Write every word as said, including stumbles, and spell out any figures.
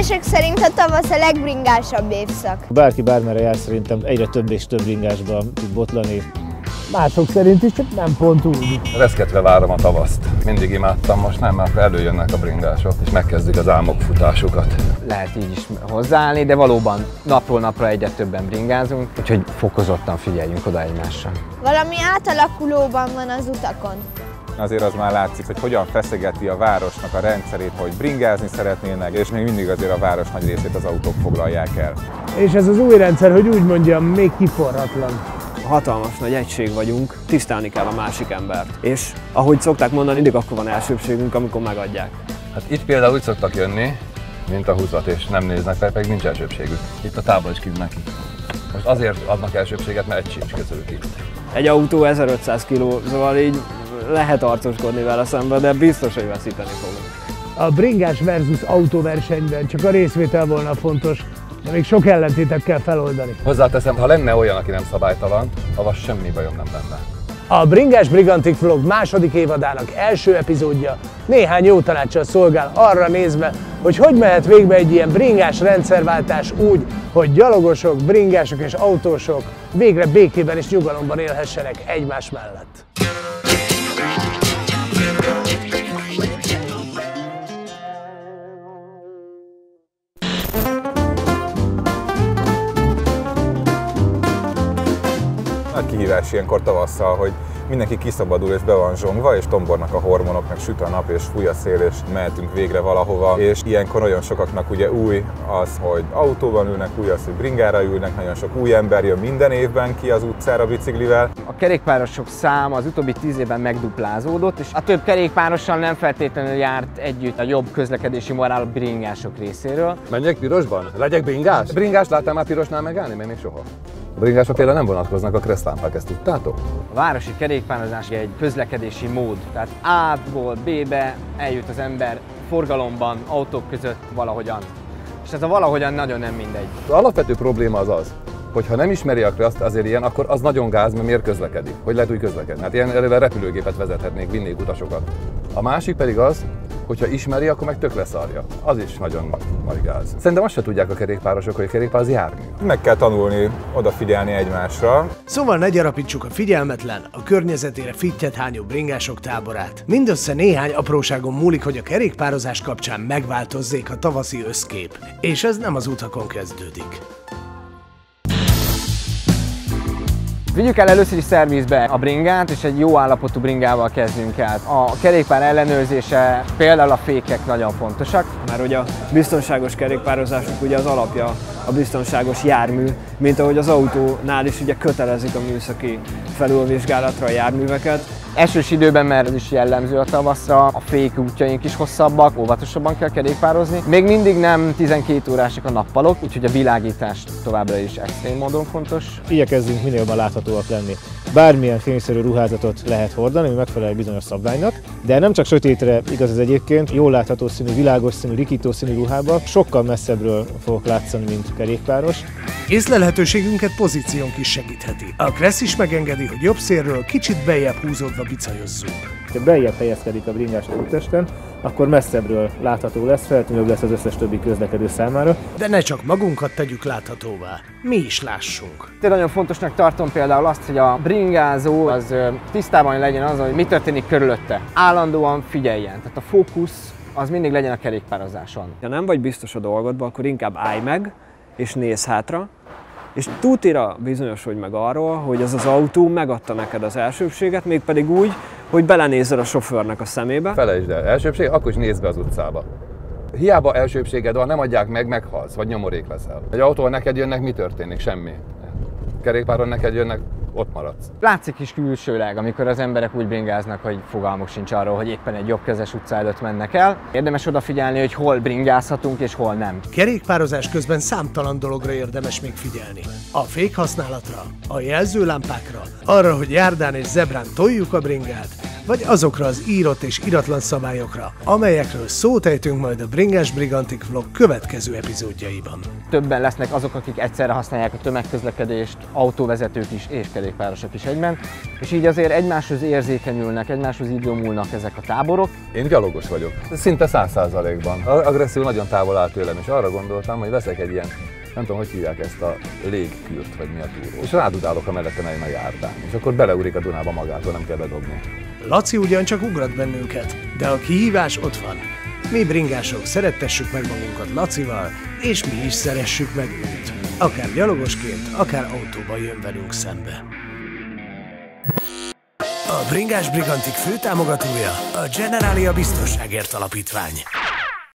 Mások szerint a tavasz a legbringásabb évszak. Bárki bármerre jár, szerintem egyre több és több bringásba tud botlani. Mások szerint is, csak nem pont úgy. Reszketve várom a tavaszt. Mindig imádtam, most nem, mert előjönnek a bringások, és megkezdik az álmok futásukat. Lehet így is hozzáállni, de valóban napról napra egyre többen bringázunk, úgyhogy fokozottan figyeljünk oda egymásra. Valami átalakulóban van az utakon. Azért az már látszik, hogy hogyan feszegeti a városnak a rendszerét, hogy bringázni szeretnének, és még mindig azért a város nagy részét az autók foglalják el. És ez az új rendszer, hogy úgy mondjam, még kiforratlan. Hatalmas nagy egység vagyunk, tisztelni kell a másik embert. És ahogy szokták mondani, mindig akkor van elsőbségünk, amikor megadják. Hát itt például úgy szoktak jönni, mint a húzat, és nem néznek fel, pedig nincs elsőbségük. Itt a tábla is kívül neki. Most azért adnak elsőbséget, mert egy sincs közülük itt. Egy autó ezerötszáz kiló, szóval így lehet arcoskodni vele szemben, de biztos, hogy veszíteni fogunk. A bringás versus autóversenyben csak a részvétel volna fontos, de még sok ellentétet kell feloldani. Hozzáteszem, ha lenne olyan, aki nem szabálytalan, avval semmi bajom nem lenne. A Bringás Brigantik Vlog második évadának első epizódja néhány jó tanáccsal szolgál arra nézve, hogy hogy mehet végbe egy ilyen bringás rendszerváltás úgy, hogy gyalogosok, bringások és autósok végre békében és nyugalomban élhessenek egymás mellett. Nagy kihívás ilyenkor tavasszal, hogy mindenki kiszabadul és be van zsongva, és tombornak a hormonok, meg süt a nap, és fúj a szél, és mehetünk végre valahova. És ilyenkor nagyon sokaknak ugye új az, hogy autóban ülnek, új az, hogy bringára ülnek, nagyon sok új ember jön minden évben ki az utcára biciklivel. A kerékpárosok száma az utóbbi tíz évben megduplázódott, és a több kerékpárossal nem feltétlenül járt együtt a jobb közlekedési morál a bringások részéről. Menjek pirosban? Legyek bringás? Bringás láttál már pirosnál megállni? Még, még soha. A bringások például nem vonatkoznak a kreszlámpák, ezt tudtátok? A városi kerékpározás egy közlekedési mód, tehát A-ból B-be eljut az ember forgalomban, autók között valahogyan. És ez a valahogyan nagyon nem mindegy. Az alapvető probléma az az, hogy ha nem ismeri a kraszt azért ilyen, akkor az nagyon gáz, mert miért közlekedik? Hogy lehet úgy közlekedni? Hát ilyen előre repülőgépet vezethetnék, vinnék utasokat. A másik pedig az, hogyha ismeri, akkor meg tök leszarja. Az is nagyon nagy gáz. Szerintem azt se tudják a kerékpárosok, hogy a kerékpár az jármű. Meg kell tanulni, odafigyelni egymásra. Szóval ne gyarapítsuk a figyelmetlen, a környezetére fittyet hányó bringások táborát. Mindössze néhány apróságon múlik, hogy a kerékpározás kapcsán megváltozzék a tavaszi összkép. És ez nem az utakon kezdődik. Vigyük el először is szervizbe a bringát, és egy jó állapotú bringával kezdjünk el. A kerékpár ellenőrzése, például a fékek nagyon fontosak. Mert ugye a biztonságos kerékpározásnak ugye az alapja a biztonságos jármű, mint ahogy az autónál is ugye kötelezik a műszaki felülvizsgálatra a járműveket. Esős időben, mert ez is jellemző a tavaszra, a fék útjaink is hosszabbak, óvatosabban kell kerékpározni. Még mindig nem tizenkét órásak a nappalok, úgyhogy a világítás továbbra is extrém módon fontos. Igyekezzünk minél jobban láthatóak lenni. Bármilyen fényszerű ruházatot lehet hordani, ami megfelel bizonyos szabványnak, de nem csak sötétre igaz ez egyébként, jól látható színű, világos színű, rikító színű ruhába sokkal messzebbről fogok látszani, mint kerékpáros. Észlelhetőségünket pozíciónk is segítheti. A Kressz is megengedi, hogy jobb szélről kicsit beljebb húzódva bicajozzunk. Ha beljebb helyezkedik a bringás a úttesten, akkor messzebbről látható lesz, feltűnőbb lesz az összes többi közlekedő számára. De ne csak magunkat tegyük láthatóvá, mi is lássunk. Én nagyon fontosnak tartom például azt, hogy a bringázó az tisztában legyen az, hogy mi történik körülötte. Állandóan figyeljen, tehát a fókusz az mindig legyen a kerékpározáson. Ha nem vagy biztos a dolgodban, akkor inkább állj meg, és nézz hátra, és tutira bizonyosodj meg arról, hogy az az autó megadta neked az elsőbséget, mégpedig úgy, hogy belenézel a sofőrnek a szemébe. Felejtsd el, elsőbség, akkor is nézd be az utcába. Hiába elsőbséged van, nem adják meg, meghalsz, vagy nyomorék leszel. Egy autóval neked jönnek, mi történik? Semmi. Kerékpáron neked jönnek, ott maradsz. Látszik is külsőleg, amikor az emberek úgy bringáznak, hogy fogalmuk sincs arról, hogy éppen egy jobbkezes utca előtt mennek el. Érdemes odafigyelni, hogy hol bringázhatunk és hol nem. Kerékpározás közben számtalan dologra érdemes még figyelni. A fékhasználatra, a jelzőlámpákra, arra, hogy járdán és zebrán toljuk a bringát, vagy azokra az írott és iratlan szabályokra, amelyekről szót ejtünk majd a Bringás Brigantik vlog következő epizódjaiban. Többen lesznek azok, akik egyszerre használják a tömegközlekedést, autóvezetők is és kerékpárosok is egyben, és így azért egymáshoz érzékenyülnek, egymáshoz idomulnak ezek a táborok. Én gyalogos vagyok, szinte száz százalékban. Agresszió nagyon távol áll tőlem, és arra gondoltam, hogy veszek egy ilyen, nem tudom, hogy hívják ezt a légkürt, vagy mi a túró. És rádudálok a mellette nagyon a járdán, és akkor beleúrik a Dunába magától, nem kell bedobni. Laci ugyancsak ugrat bennünket, de a kihívás ott van. Mi bringások szerettessük meg magunkat Lacival, és mi is szeressük meg őt. Akár gyalogosként, akár autóban jön velünk szembe. A Bringás Brigantik főtámogatója a Generalia Biztonságért Alapítvány.